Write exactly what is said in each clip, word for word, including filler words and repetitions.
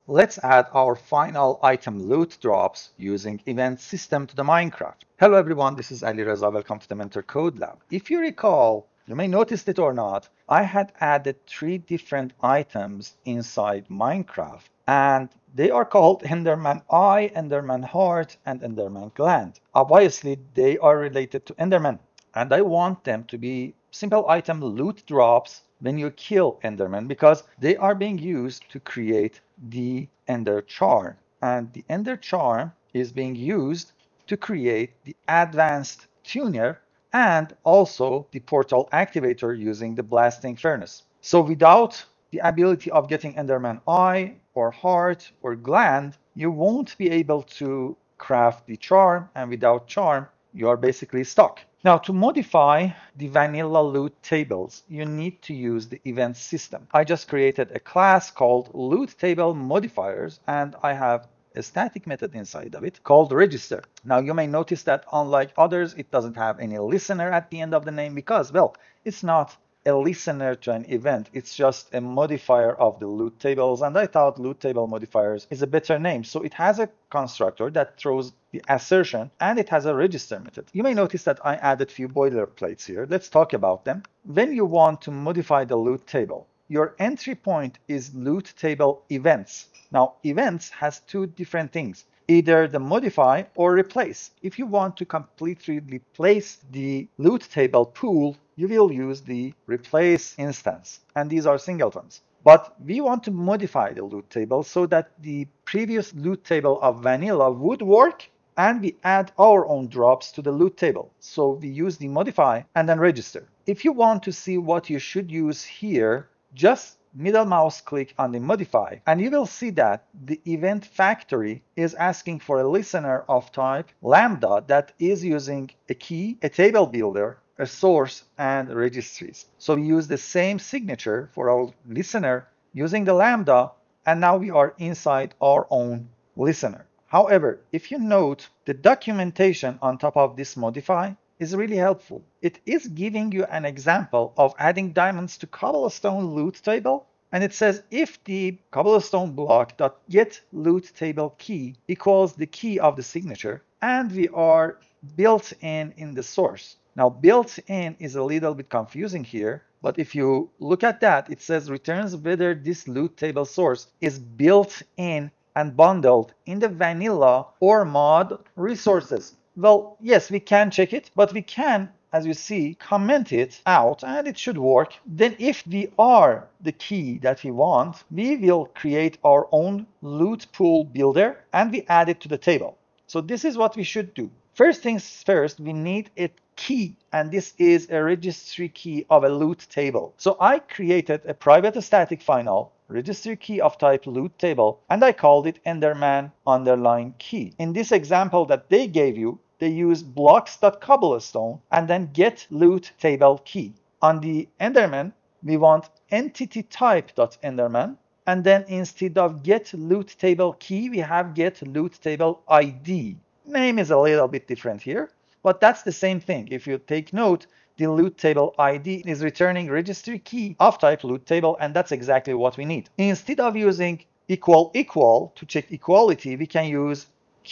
Let's add our final item loot drops using event system to the Minecraft. Hello everyone, this is Ali Reza. Welcome to the Mentor Code Lab. If you recall, you may notice it or not, I had added three different items inside Minecraft, and they are called Enderman Eye, Enderman Heart, and Enderman Gland. Obviously, they are related to Enderman, and I want them to be simple item loot drops when you kill Enderman because they are being used to create the Ender Charm. And the Ender Charm is being used to create the advanced tuner and also the portal activator using the blasting furnace. So without the ability of getting Enderman Eye or Heart or Gland, you won't be able to craft the charm, and without charm, you are basically stuck. Now, to modify the vanilla loot tables, you need to use the event system. I just created a class called loot table modifiers, and I have a static method inside of it called register. Now, you may notice that unlike others, it doesn't have any listener at the end of the name because, well, it's not a listener to an event. It's just a modifier of the loot tables, and I thought loot table modifiers is a better name. So it has a constructor that throws the assertion, and it has a register method. You may notice that I added a few boilerplates here. Let's talk about them. When you want to modify the loot table, your entry point is loot table events. Now, events has two different things, either the modify or replace. If you want to completely replace the loot table pool, you will use the replace instance, and these are singletons. But we want to modify the loot table so that the previous loot table of vanilla would work, and we add our own drops to the loot table. So we use the modify and then register. If you want to see what you should use here, just middle mouse click on the modify, and you will see that the event factory is asking for a listener of type lambda that is using a key, a table builder, a source, and registries. So we use the same signature for our listener using the lambda, and now we are inside our own listener. However, if you note, the documentation on top of this modify is really helpful. It is giving you an example of adding diamonds to cobblestone loot table, and it says if the cobblestone block dot get loot table key equals the key of the signature, and we are built in in the source. Now, built in is a little bit confusing here, but if you look at that, it says returns whether this loot table source is built in and bundled in the vanilla or mod resources. Well, yes, we can check it, but we can, as you see, comment it out and it should work. Then if we are the key that we want, we will create our own loot pool builder and we add it to the table. So this is what we should do. First things first, we need a key, and this is a registry key of a loot table. So I created a private static final registry key of type loot table, and I called it Enderman underline key. In this example that they gave you, they use blocks.cobblestone and then get loot table key. On the Enderman, we want entity type.enderman, and then instead of get loot table key, we have get loot table I D. Name is a little bit different here, but that's the same thing. If you take note, the loot table I D is returning registry key of type loot table, and that's exactly what we need. Instead of using equal equal to check equality, we can use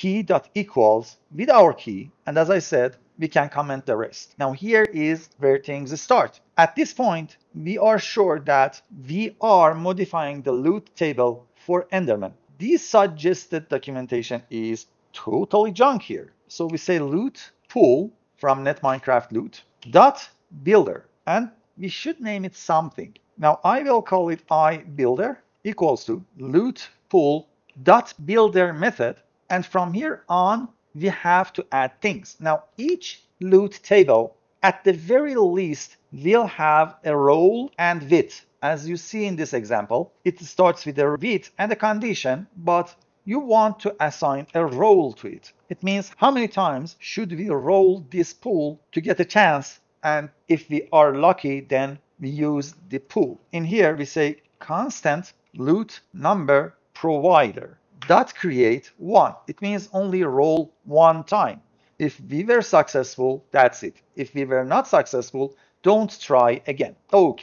key.equals with our key, and as I said, we can comment the rest. Now here is where things start. At this point, we are sure that we are modifying the loot table for Enderman. The suggested documentation is totally junk here. So we say loot pool from net minecraft loot dot builder, and we should name it something. Now I will call it I builder equals to loot pool dot builder method, and from here on we have to add things. Now each loot table at the very least will have a role and width. As you see in this example, it starts with a width and a condition, but you want to assign a role to it. It means how many times should we roll this pool to get a chance, and if we are lucky, then we use the pool. In here we say constant loot number provider dot create one. It means only roll one time. If we were successful, that's it. If we were not successful, don't try again. Okay.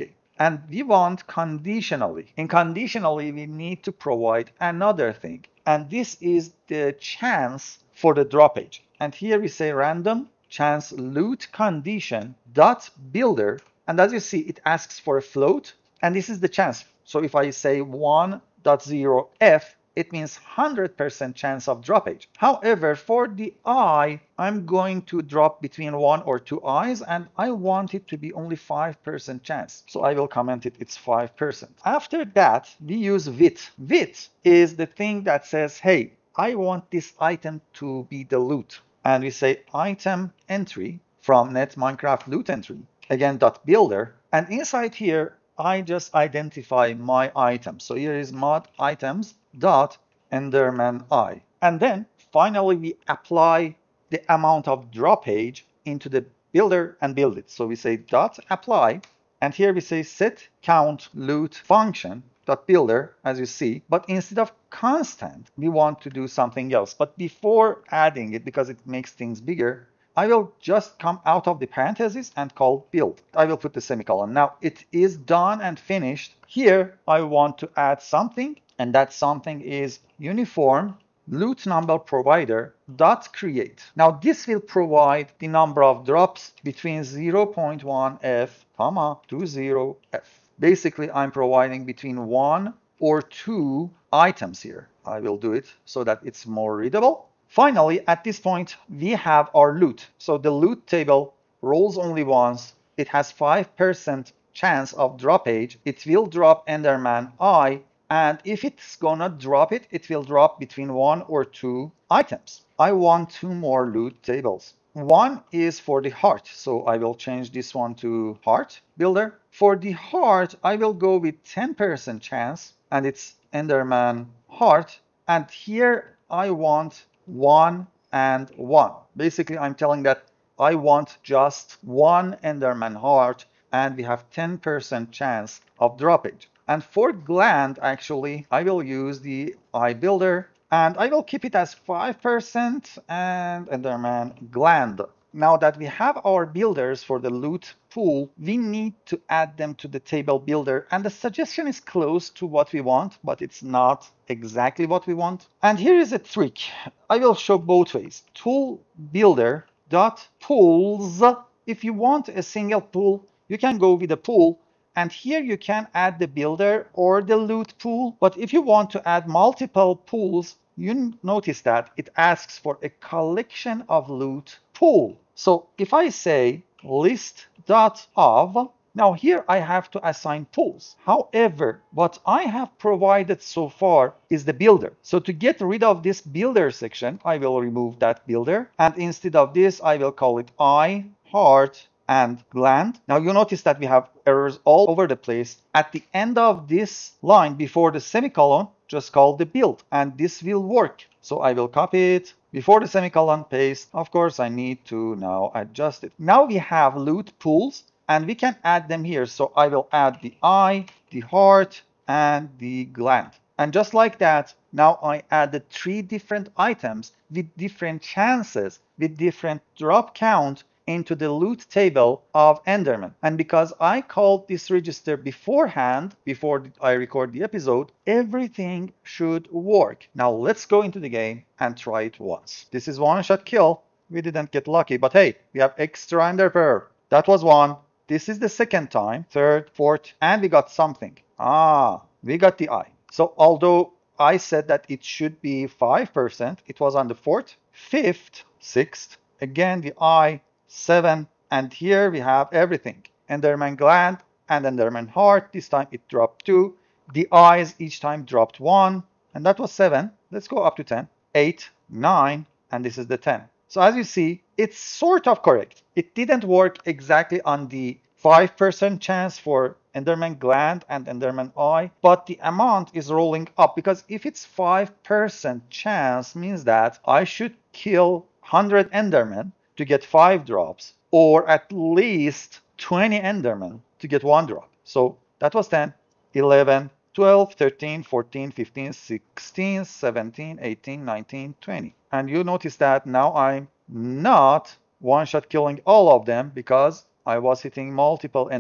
And we want conditionally. In conditionally, we need to provide another thing. And this is the chance for the droppage. And here we say random chance loot condition dot builder. And as you see, it asks for a float. And this is the chance. So if I say one point zero f, it means one hundred percent chance of droppage. However, for the eye, I'm going to drop between one or two eyes, and I want it to be only five percent chance. So I will comment it, it's five percent. After that, we use width. Width is the thing that says, hey, I want this item to be the loot. And we say item entry from net Minecraft loot entry, again, dot builder. And inside here, I just identify my items. So here is mod items dot Enderman eye. And then finally we apply the amount of droppage into the builder and build it. So we say dot apply, and here we say set count loot function dot builder, as you see, but instead of constant, we want to do something else. But before adding it, because it makes things bigger, I will just come out of the parentheses and call build. I will put the semicolon. Now it is done and finished. Here I want to add something, and that something is uniform loot number provider dot create. Now this will provide the number of drops between zero point one f comma two zero f. Basically I'm providing between one or two items here. I will do it so that it's more readable. Finally, at this point, we have our loot. So the loot table rolls only once. It has five percent chance of droppage. It will drop Enderman eye. And if it's gonna drop it, it will drop between one or two items. I want two more loot tables. One is for the heart. So I will change this one to heart builder. For the heart, I will go with ten percent chance. And it's Enderman heart. And here I want one and one. Basically, I'm telling that I want just one Enderman heart, and we have ten percent chance of droppage. And for gland, actually, I will use the eye builder, and I will keep it as five percent and Enderman gland. Now that we have our builders for the loot pool, we need to add them to the table builder. And the suggestion is close to what we want, but it's not exactly what we want. And here is a trick. I will show both ways. Tool builder dot pools. If you want a single pool, you can go with a pool. And here you can add the builder or the loot pool. But if you want to add multiple pools, you notice that it asks for a collection of loot pool. So if I say list dot of, now here I have to assign pools. However, what I have provided so far is the builder. So to get rid of this builder section, I will remove that builder. And instead of this, I will call it eye, heart, and gland. Now you notice that we have errors all over the place. At the end of this line before the semicolon, just call the build, and this will work. So I will copy it before the semicolon, paste. Of course, I need to now adjust it. Now we have loot pools, and we can add them here. So I will add the eye, the heart, and the gland. And just like that, now I added three different items with different chances, with different drop count into the loot table of Enderman. And because I called this register beforehand, before I record the episode, everything should work. Now let's go into the game and try it once. This is one shot kill. We didn't get lucky, but hey, we have extra ender pearl. That was one. This is the second time, third, fourth, and we got something. Ah, we got the eye. So although I said that it should be five percent, it was on the fourth, fifth, sixth, again the eye, seven, and here we have everything. Enderman gland and Enderman heart. This time it dropped two. The eyes each time dropped one, and that was seven. Let's go up to ten. eight, nine, and this is the ten. So as you see, it's sort of correct. It didn't work exactly on the five percent chance for Enderman gland and Enderman eye, but the amount is rolling up, because if it's five percent chance means that I should kill one hundred Endermen to get five drops, or at least twenty Endermen to get one drop. So that was ten, eleven, twelve, thirteen, fourteen, fifteen, sixteen, seventeen, eighteen, nineteen, twenty. And you notice that now I'm not one-shot killing all of them because I was hitting multiple Endermen.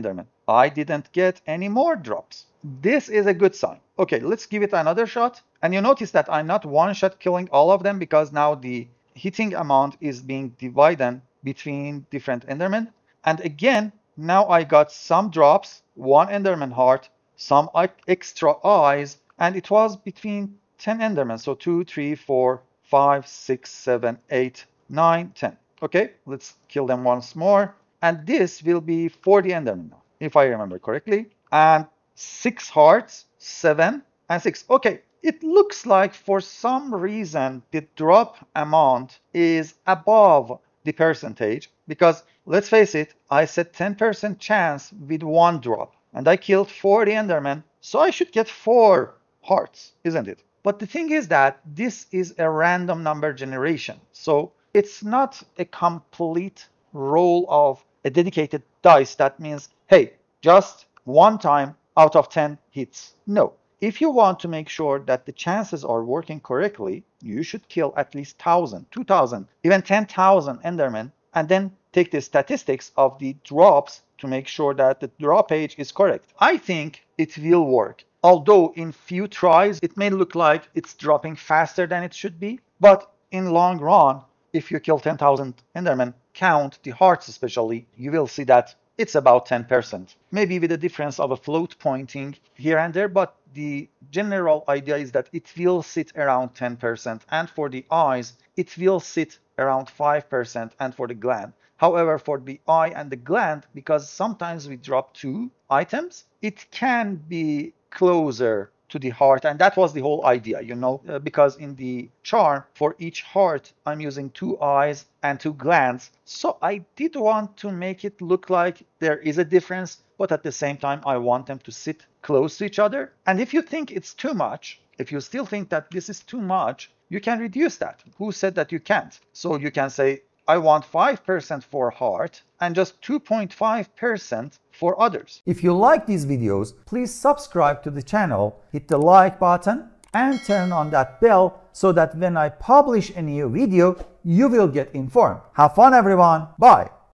I didn't get any more drops. This is a good sign. Okay, let's give it another shot. And you notice that I'm not one shot killing all of them because now the hitting amount is being divided between different Endermen. And again, now I got some drops, one Enderman heart, some extra eyes, and it was between ten Endermen. So two, three, four, five, six, seven, eight, nine, ten. Okay, let's kill them once more. And this will be forty Endermen now, if I remember correctly. And six hearts, seven, and six. Okay, it looks like for some reason the drop amount is above the percentage because let's face it, I said ten percent chance with one drop and I killed forty Endermen, so I should get four hearts, isn't it? But the thing is that this is a random number generation, so it's not a complete roll of a dedicated dice that means, hey, just one time out of ten hits. No. If you want to make sure that the chances are working correctly, you should kill at least one thousand, two thousand, even ten thousand Endermen, and then take the statistics of the drops to make sure that the drop age is correct. I think it will work. Although in few tries, it may look like it's dropping faster than it should be, but in long run, if you kill ten thousand Endermen, count the hearts especially, you will see that it's about ten percent. Maybe with a difference of a float pointing here and there, but the general idea is that it will sit around ten percent. And for the eyes, it will sit around five percent. And for the gland. However, for the eye and the gland, because sometimes we drop two items, it can be closer to the heart, and that was the whole idea, you know, uh, because in the charm for each heart I'm using two eyes and two glands, so I did want to make it look like there is a difference, but at the same time I want them to sit close to each other. And if you think it's too much, if you still think that this is too much, you can reduce that. Who said that you can't? So you can say I want five percent for heart and just two point five percent for others. If you like these videos, please subscribe to the channel, hit the like button and turn on that bell so that when I publish a new video, you will get informed. Have fun everyone. Bye.